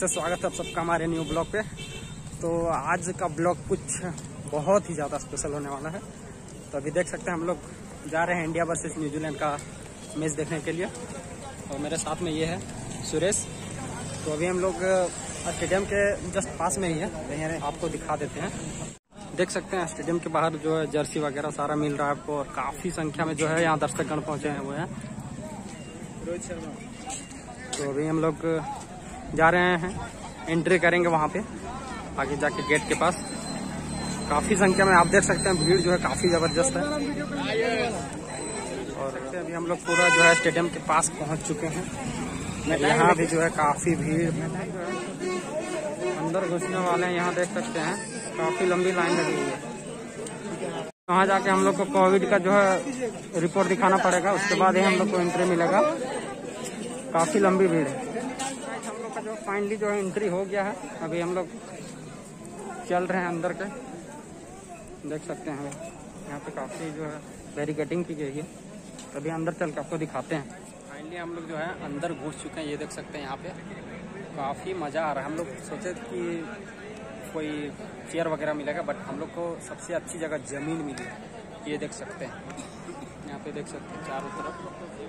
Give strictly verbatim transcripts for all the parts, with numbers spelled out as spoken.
नमस्ते, स्वागत है आप सबका हमारे न्यू ब्लॉग पे। तो आज का ब्लॉग कुछ बहुत ही ज़्यादा स्पेशल होने वाला है। तो अभी देख सकते हैं हम लोग जा रहे हैं इंडिया वर्सेस न्यूजीलैंड का मैच देखने के लिए। और मेरे साथ में ये है सुरेश। तो अभी हम लोग स्टेडियम के जस्ट पास में ही है, आपको दिखा देते हैं। देख सकते हैं स्टेडियम के बाहर जो है जर्सी वगैरह सारा मिल रहा है आपको, और काफ़ी संख्या में जो है यहाँ दर्शकगण पहुँचे हुए हैं। रोहित शर्मा। तो अभी हम लोग जा रहे हैं, एंट्री करेंगे वहाँ पे आगे जाके गेट के पास। काफ़ी संख्या में आप देख सकते हैं, भीड़ जो है काफ़ी ज़बरदस्त है। और अभी हम लोग पूरा जो है स्टेडियम के पास पहुँच चुके हैं। यहाँ भी जो है काफ़ी भीड़, अंदर घुसने वाले हैं। यहाँ देख सकते हैं काफ़ी लंबी लाइन लगी हुई है। वहाँ जाके हम लोग को कोविड का जो है रिपोर्ट दिखाना पड़ेगा, उसके बाद ही हम लोग को एंट्री मिलेगा। काफ़ी लंबी भीड़ है। हम लोग का जो फाइनली जो है एंट्री हो गया है। अभी हम लोग चल रहे हैं अंदर के, देख सकते हैं यहाँ पे काफ़ी जो है बैरिकेडिंग की गई है। अभी अंदर चल के आपको दिखाते हैं। फाइनली हम लोग जो है अंदर घुस चुके हैं। ये देख सकते हैं यहाँ पे काफ़ी मज़ा आ रहा है। हम लोग सोचे कि कोई चेयर वगैरह मिलेगा, बट हम लोग को सबसे अच्छी जगह ज़मीन मिली है। ये देख सकते हैं, यहाँ पे देख सकते हैं चारों तरफ।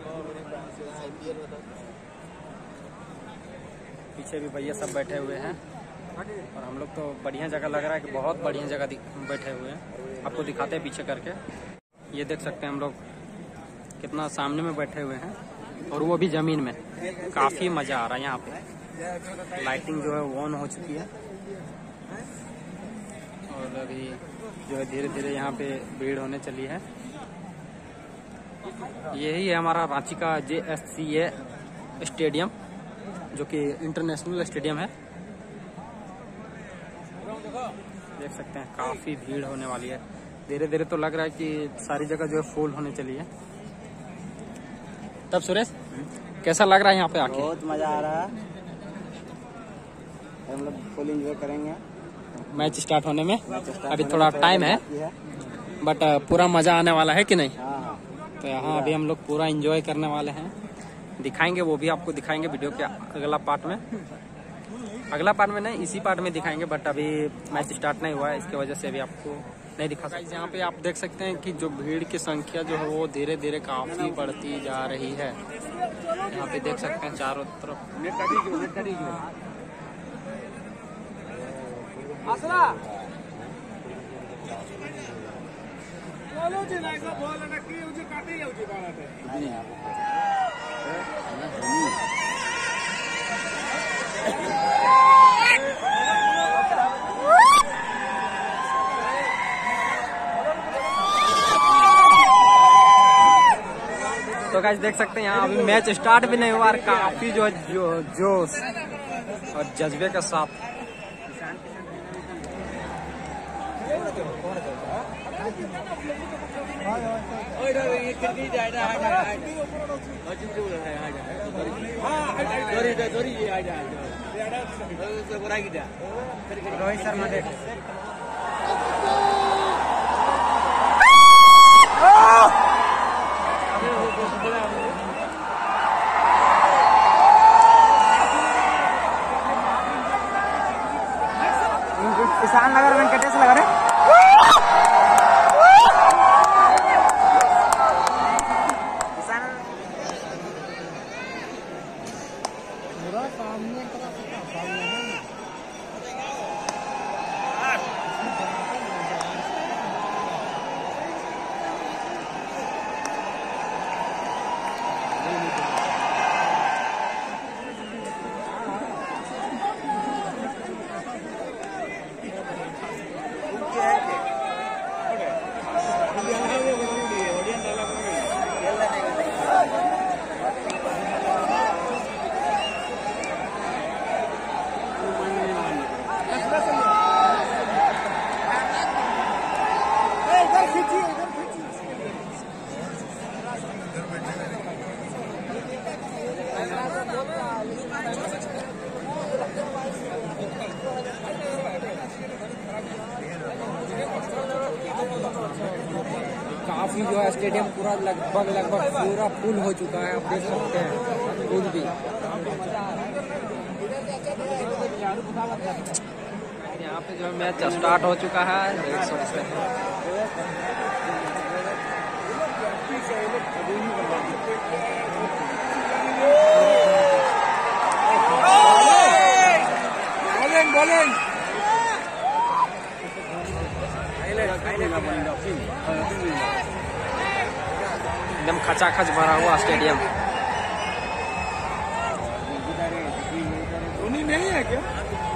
पीछे भी भैया सब बैठे हुए हैं, और हम लोग तो बढ़िया जगह लग रहा है कि बहुत बढ़िया जगह बैठे हुए हैं। आपको दिखाते हैं पीछे करके। ये देख सकते हैं हम लोग कितना सामने में बैठे हुए हैं, और वो भी ज़मीन में। काफ़ी मज़ा आ रहा है यहाँ पे। लाइटिंग जो है वो ऑन हो चुकी है, और अभी जो है धीरे धीरे यहाँ पे भीड़ होने चली है। यही है हमारा रांची का जे एस सी ए स्टेडियम, जो कि इंटरनेशनल स्टेडियम है। देख सकते हैं काफ़ी भीड़ होने वाली है। धीरे धीरे तो लग रहा है कि सारी जगह जो है फुल होने चली है। तब सुरेश, कैसा लग रहा है यहाँ पे आके? बहुत मज़ा आ रहा है, हम लोग फुल एंजॉय करेंगे मैच स्टार्ट होने में। अभी थोड़ा टाइम है, बट पूरा मज़ा आने वाला है कि नहीं? हाँ। तो यहाँ अभी हम लोग पूरा एंजॉय करने वाले हैं। दिखाएंगे, वो भी आपको दिखाएंगे वीडियो के अगला पार्ट में। अगला पार्ट में नहीं, इसी पार्ट में दिखाएंगे, बट अभी मैच स्टार्ट नहीं हुआ है, इसके वजह से अभी आपको नहीं दिखा सकते। यहाँ पे आप देख सकते हैं कि जो भीड़ की संख्या जो है वो धीरे धीरे काफ़ी बढ़ती जा रही है। यहाँ पे देख सकते हैं चारों तरफ। तो गाइस देख सकते हैं यहाँ अभी मैच स्टार्ट भी नहीं हुआ, और काफी जो जो जोश और जज्बे के साथ रोहित शर्मा देख किसान नगर वेंकटेश लगा रहे। काफी जो है स्टेडियम पूरा लगभग लगभग पूरा फुल हो चुका है, आप देख सकते हैं फुल भी। यहाँ पे जो मैच स्टार्ट हो चुका है, देख सकते हैं। बॉलिंग बॉलिंग एकदम खचाखच भरा हुआ स्टेडियम। धोनी नहीं है क्या?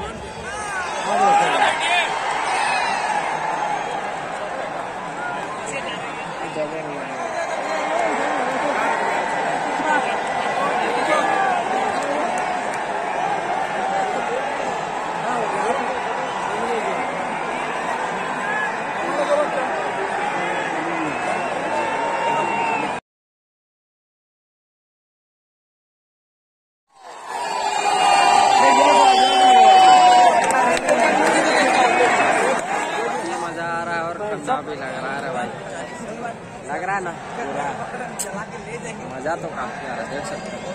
भी लग रहा है भाई, लग रहा है ना पूरा मजा तो काफी आ रहा है, देख सकते हैं।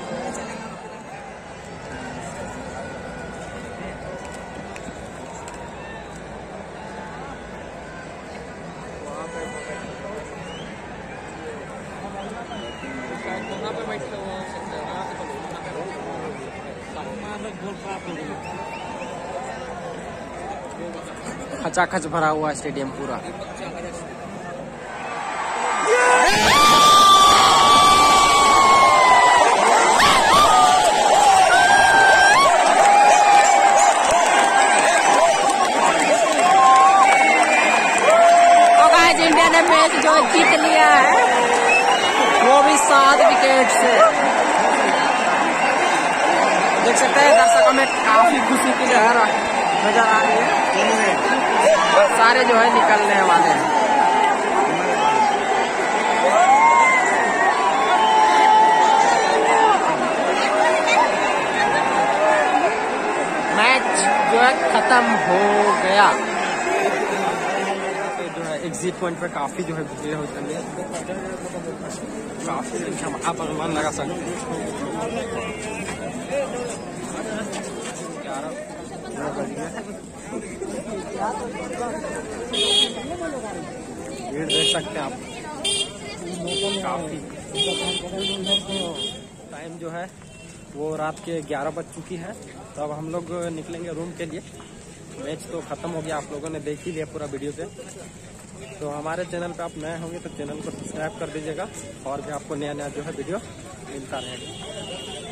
खचाखच भरा हुआ स्टेडियम पूरा। इंडिया ने मैच जो जीत लिया है, वो भी सात विकेट से। देख सकते हैं दर्शकों में काफी खुशी की लहर नजर आ रही है, सारे जो है निकलने वाले हैं। मैच जो है खत्म हो गया। जो है एग्जिट पॉइंट पे काफी जो है भीड़ हो जाती है, काफी हम आप अनुमान लगा सकते हैं। भीड़ देख सकते हैं आप, काफी। टाइम जो है वो रात के ग्यारह बज चुकी है, तो अब हम लोग निकलेंगे रूम के लिए। मैच तो खत्म हो गया, आप लोगों ने देख ही लिया पूरा वीडियो पे। तो हमारे चैनल पे आप नए होंगे तो चैनल को सब्सक्राइब कर दीजिएगा, और भी आपको नया नया जो है वीडियो मिलता रहेगा।